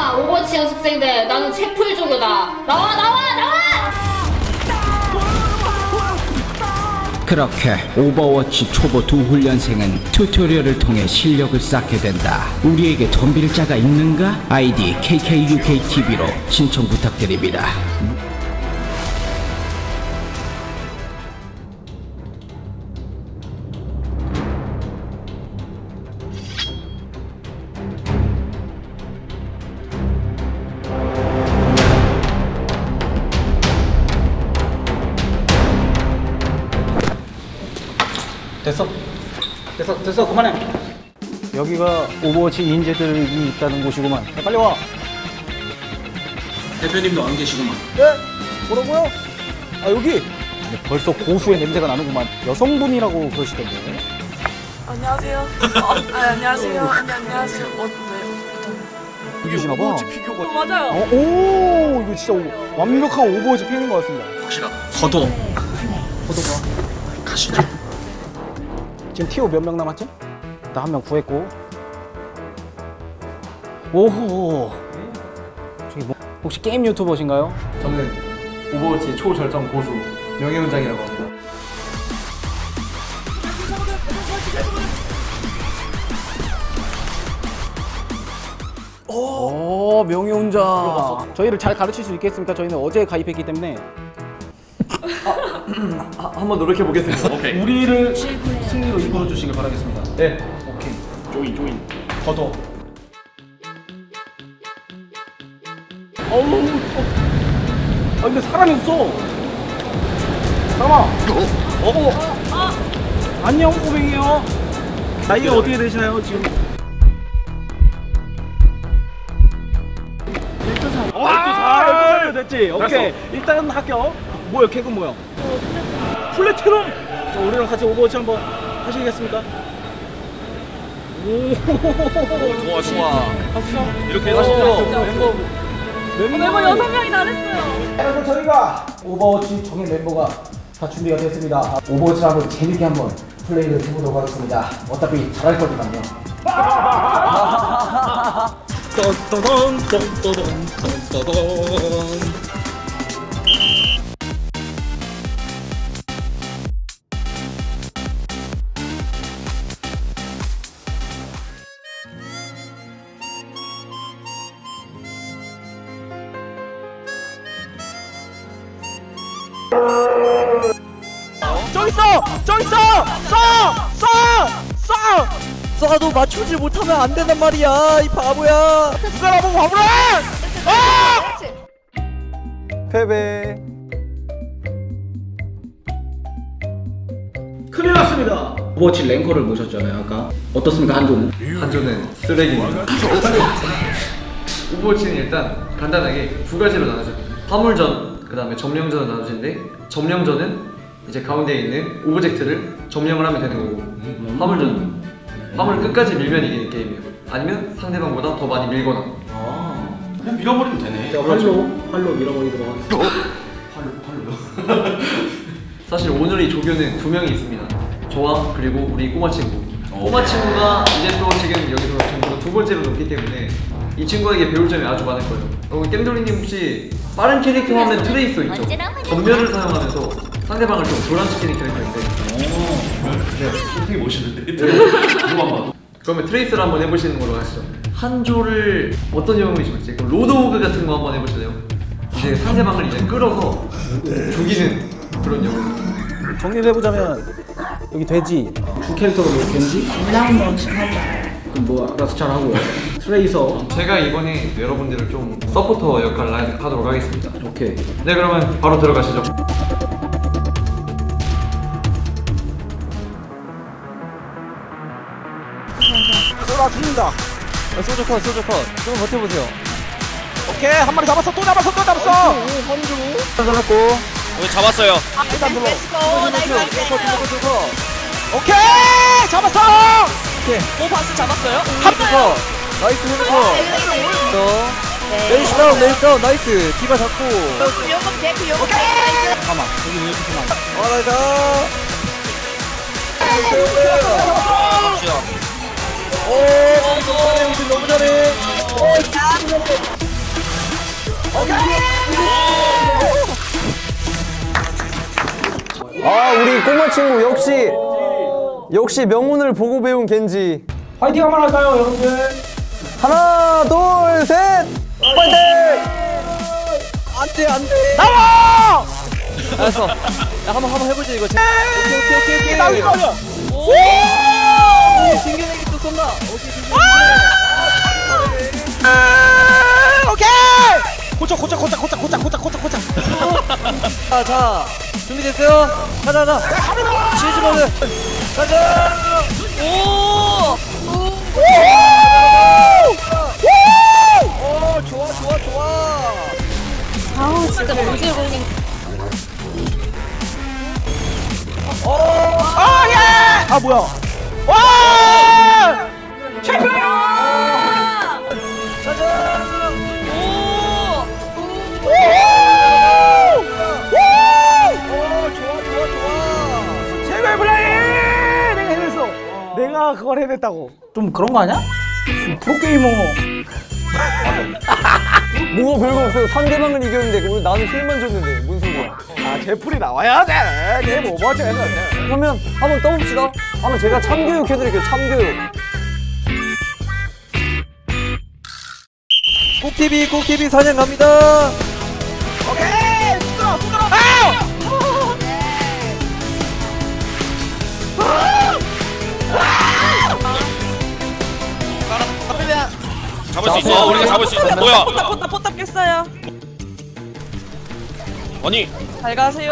나와 오버워치 연습생들. 나는 채플 조교다. 나와 나와 나와. 그렇게 오버워치 초보 두 훈련생은 튜토리얼을 통해 실력을 쌓게 된다. 우리에게 덤빌 자가 있는가? 아이디 KKUKTV로 신청 부탁드립니다. 됐어 그만해. 여기가 오버워치 인재들이 있다는 곳이구만. 야, 빨리 와. 대표님도 안 계시구만. 네? 뭐라고요? 아 여기 벌써 고수의 냄새가 나는구만. 여성분이라고 그러시던데. 안녕하세요. 안녕하세요. 안녕하세요. 네. 계시나 봐. 맞아요. 오 이거 진짜 완벽한 오버워치 팬인 것 같습니다. 확실하다. 허도. 포도가 가시죠. 지금 티오 몇 명 남았지? 나 한 명 구했고. 오호. 저기 뭐 혹시 게임 유튜버신가요? 저는 오버워치 초절정 고수 명예훈장이라고 합니다. 오 명예훈장. 저희를 잘 가르칠 수 있겠습니까? 저희는 어제 가입했기 때문에. 한번 노력해 보겠습니다. 오케이. 우리를 승리로 이끌어 주시길 바라겠습니다. 네. 오케이. 조인. 더더. 어우. 아 근데 사람이 없어. 사람아. 안녕 꼬맹이요. 나이가 어떻게 되시나요 지금? 12살 됐지? 오케이. 일단 합격. 뭐야 객은 뭐야? 플래티넘! 자, 우리랑 같이 오버워치 한번 하시겠습니까? 오 좋아. 박수. 이렇게 하시죠. 멤버 6명이 다 됐어요. 여러분 저희가 오버워치 정예 멤버가 다 준비가 됐습니다. 오버워치 한번 재밌게 한번 플레이를 해보도록 하겠습니다. 어차피 잘할 거니까요. 저기 있어! 저기 있어! 쏴도 맞추지 못하면 안 된단 말이야, 이 바보야. 누가 나보고 바보래! 패배. 큰일 났습니다. 오버워치 랭커를 모셨잖아요 아까. 어떻습니까 한조는? 한조는 쓰레기입니다. 오버워치는 일단 간단하게 두 가지로 나누죠. 화물전, 그 다음에 점령전으로 나누는데 점령전은 이제 가운데에 있는 오브젝트를 점령을 하면 되는 거고 화물전은 화물을 끝까지 밀면 이기는 게임이에요. 아니면 상대방보다 더 많이 밀거나. 그냥 밀어버리면 되네. 자 활로 밀어버리도록 하겠습니다. 팔로요? 사실 오늘의 조교는 2명이 있습니다. 저와 그리고 우리 꼬마 친구. 꼬마 친구가 이제 또 지금 여기서 전부 두 번째로 넘기 때문에 이 친구에게 배울 점이 아주 많을 거예요. 겜돌이님 혹시 빠른 캐릭터 하면 트레이서 있죠? 전면을 사용하면서 상대방을 좀 교란시키는 캐릭터인데 되게 멋있는데? 이거만 봐도. 그러면 트레이서를 한번 해보시는 걸로 하시죠. 한조를 어떤 영웅이 좋을지 로드호그 같은 거 한번 해보실래요? 이제 상대방을 이제 끌어서 죽이는 그런 영웅. 정리를 해보자면 여기 돼지 두 캐릭터가 뭐 겐지? 그럼 뭐 알아서 잘 하고 트레이서. 제가 이번에 여러분들을 좀 서포터 역할을 하도록 하겠습니다. 오케이. 네, 그러면 바로 들어가시죠. 쏘라 죽는다. 소저 컷. 좀 버텨보세요. 오케이 한 마리 잡았어. 또 잡았어. 잡았고. 오늘 잡았어요. 일단 눌러. 컷. 오케이 잡았어. 뭐 바스 잡았어요? 컷. 나이스 헤드컷. 레이스 다운 나이스. 디바 잡고. 잠깐만 여기 왜 이렇게 많아? 나이스. 너무 잘해. 아 우리 꼬마 친구 역시 명운을 보고 배운 겐지. 파이팅 한번 할까요, 여러분들? 하나 둘 셋 파이팅! 안돼 나와! 알았어. 야 한번 해보자 이거. 오케이. 나위 말이야. 오! 튕겨내기 또 쏜다. 오케이. 고쳐. 자 준비됐어요? 가자. 치즈 모드. 가자. 오! 오 좋아. 아우 진짜 뭔지 모르겠. 아 뭐야? 와! 챔피언! 제발 플레이! 내가 해냈어. 내가 그걸 해냈다고. 좀 그런 거 아니야? 프로게이머. 뭐가 별거 없어요. 상대방을 이겼는데 우리 나는 힐만 줬는데 무슨 소리야? 아 제풀이 나와야 돼. 내뭐 뭐지? 그러면 한번 떠봅시다. 한번 제가 참교육 해드릴게요. 참교육. 꼭 TV 사냥 갑니다. 오케이. 쏘. 잡을 수 있어. 우리가 잡을 수 있어. 뭐야? 포탑 깼어요. 아니, 잘 가세요.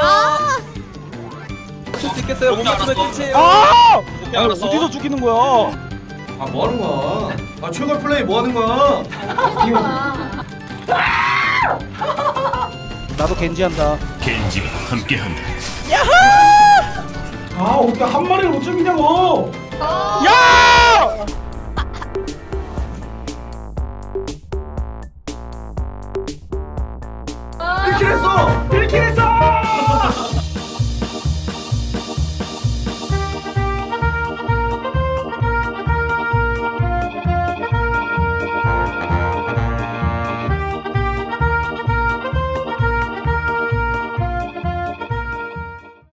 킬수 있겠어요? 못 맞추면 끝이에요. 아, 어디서 죽이는 거야? 아 뭐하는 거야? 아 최고 플레이 뭐하는 거야? 나도 겐지 한다. 겐지가 함께한다. 아, 어떻게 한 마리를 못 죽이냐고! 야! 아, 1킬 했어! 1킬 했어!